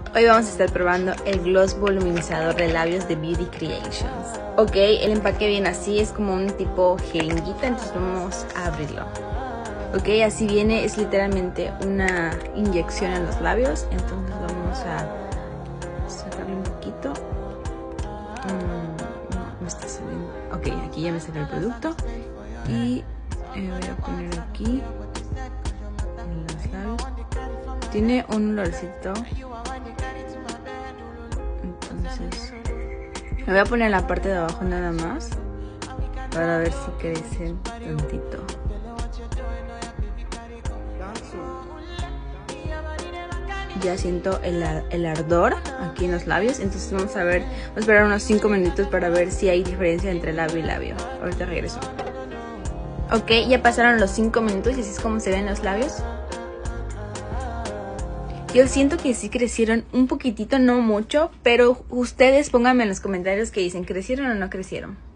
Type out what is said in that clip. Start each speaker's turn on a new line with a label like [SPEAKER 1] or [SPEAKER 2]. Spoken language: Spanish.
[SPEAKER 1] Hoy vamos a estar probando el gloss voluminizador de labios de Beauty Creations. Ok, el empaque viene así, es como un tipo jeringuita, entonces vamos a abrirlo. Ok, así viene, es literalmente una inyección en los labios, entonces vamos a sacarle un poquito. No me está saliendo. Ok, aquí ya me salió el producto y voy a poner aquí en los labios. Tiene un olorcito. Entonces me voy a poner en la parte de abajo nada más para ver si crecen tantito. Ya siento el ardor aquí en los labios, entonces vamos a esperar unos 5 minutos para ver si hay diferencia entre labio y labio. Ahorita regreso. Ok, ya pasaron los 5 minutos y así es como se ven los labios. Yo siento que sí crecieron un poquitito, no mucho, pero ustedes pónganme en los comentarios que dicen, ¿crecieron o no crecieron?